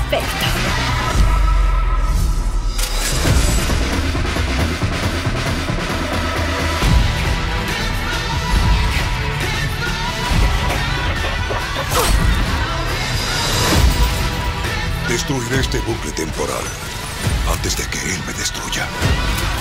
perfecto. Destruiré este bucle temporal antes de que él me destruya.